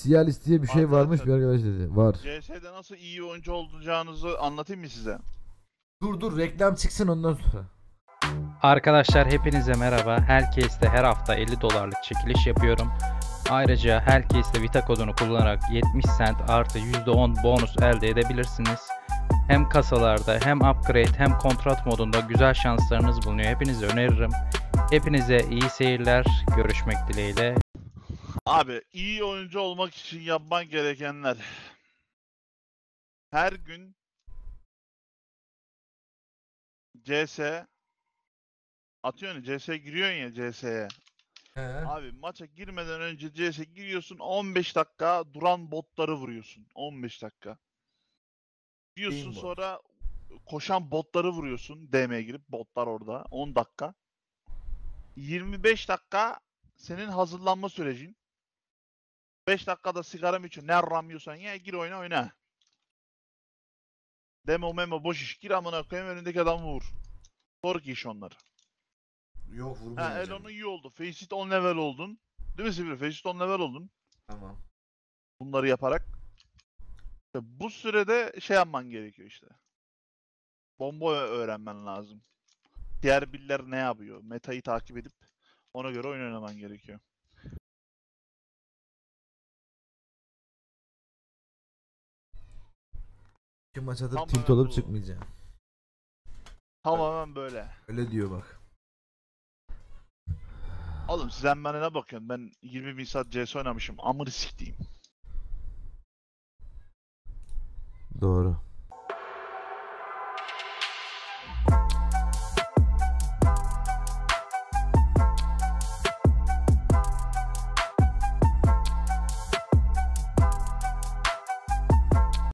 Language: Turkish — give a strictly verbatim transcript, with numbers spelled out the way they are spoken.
Cialis diye bir şey varmış bir Arkadaşlar, arkadaş dedi. Var. C S'de nasıl iyi oyuncu olacağınızı anlatayım mı size? Dur dur reklam çıksın ondan sonra. Arkadaşlar hepinize merhaba. Herkeste her hafta elli dolarlık çekiliş yapıyorum. Ayrıca herkeste Vita kodunu kullanarak yetmiş sent artı yüzde on bonus elde edebilirsiniz. Hem kasalarda hem upgrade hem kontrat modunda güzel şanslarınız bulunuyor. Hepinize öneririm. Hepinize iyi seyirler. Görüşmek dileğiyle. Abi iyi oyuncu olmak için yapman gerekenler. Her gün C S atıyorsun, C S giriyorsun ya C S'ye. He. Abi maça girmeden önce C S giriyorsun, on beş dakika duran botları vuruyorsun. on beş dakika. Gidiyorsun Aimbot. sonra koşan botları vuruyorsun. D M'ye girip botlar orada. on dakika. yirmi beş dakika senin hazırlanma sürecin. beş dakikada sigara mı içiyorsun? Ne ramıyorsan ya gir oyna oyna. Demo memo boş iş. Gir amına koyayım önündeki adamı vur. Sonraki iş onlar. Yok Ha vurmayacağım. Elon'un iyi oldu. Faceit on level oldun. Değil mi Sivri? Faceit on level oldun. Tamam. Bunları yaparak. İşte bu sürede şey yapman gerekiyor işte. Bomba ö- öğrenmen lazım. Diğer biller ne yapıyor? Metayı takip edip ona göre oyun oynaman gerekiyor. İki maç atıp Tamamen tilt olup bu. çıkmayacağım. Tamamen böyle. Öyle diyor bak. Oğlum sizden bana ne bakıyorsun? Ben yirmi bin saat C S oynamışım. Amını siktiğim. Doğru.